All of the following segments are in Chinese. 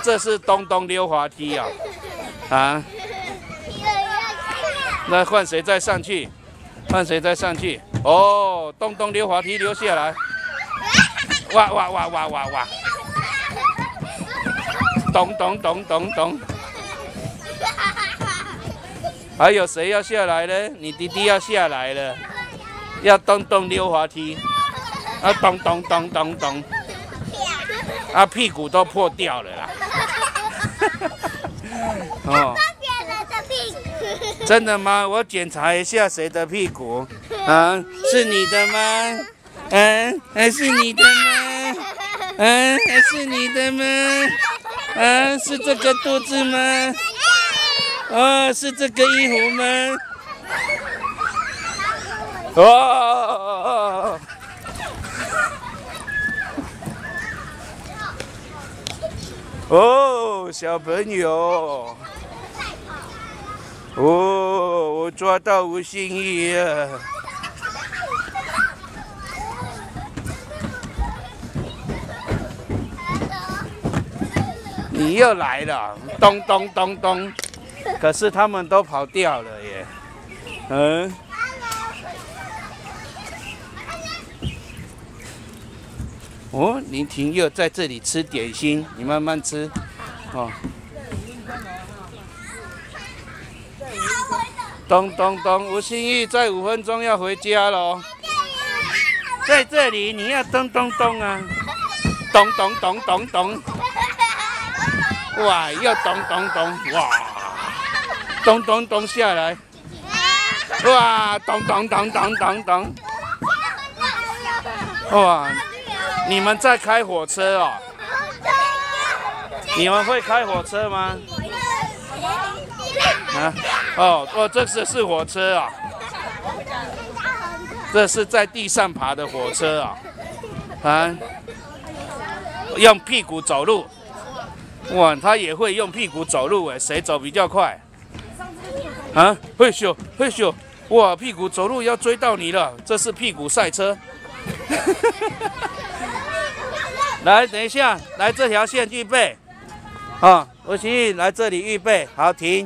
这是东东溜滑梯啊！啊，那换谁再上去？换谁再上去？哦，东东溜滑梯溜下来，哇哇哇哇哇哇！咚咚咚咚咚！还有谁要下来呢？你弟弟要下来了，要咚咚溜滑梯，啊咚咚咚咚咚，啊屁股都破掉了啦！哦，真的吗？我检查一下谁的屁股，啊，是你的吗？嗯，是你的吗？嗯，是你的吗？啊，是这个肚子吗？哦，是这个衣服吗？哦，哦，小朋友，哦，我抓到吴欣怡了。你又来了，咚咚咚咚，可是他们都跑掉了耶。嗯。哦，林婷又在这里吃点心，你慢慢吃。哦。咚咚咚，吴欣怡在5分钟要回家了。在这里你要咚咚咚啊，咚咚咚咚咚。哇，又咚咚咚，哇，咚咚咚下来，哇，咚咚咚咚咚咚，哇，你们在开火车哦？你们会开火车吗？啊，哦，这是火车啊，这是在地上爬的火车啊，啊，用屁股走路。哇，他也会用屁股走路哎，谁走比较快？啊，嘿咻嘿咻，哇，屁股走路要追到你了，这是屁股赛车。来，等一下，来这条线预备。啊，吴欣怡来这里预备，好停。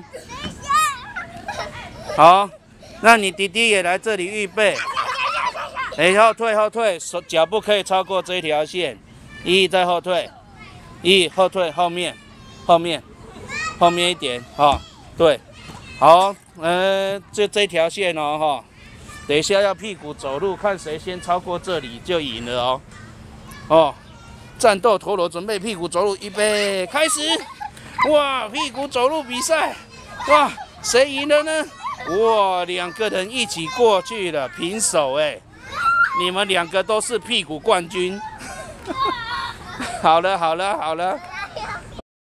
好，那你弟弟也来这里预备。哎，后退后退，手脚不可以超过这条线。再后退。后退，后面一点，哈，对，好，就这条线哦，哈，等一下要屁股走路，看谁先超过这里就赢了哦，哦，战斗陀螺准备屁股走路，预备开始，哇，屁股走路比赛，哇，谁赢了呢？哇，2个人一起过去了，平手哎，你们2个都是屁股冠军。好了。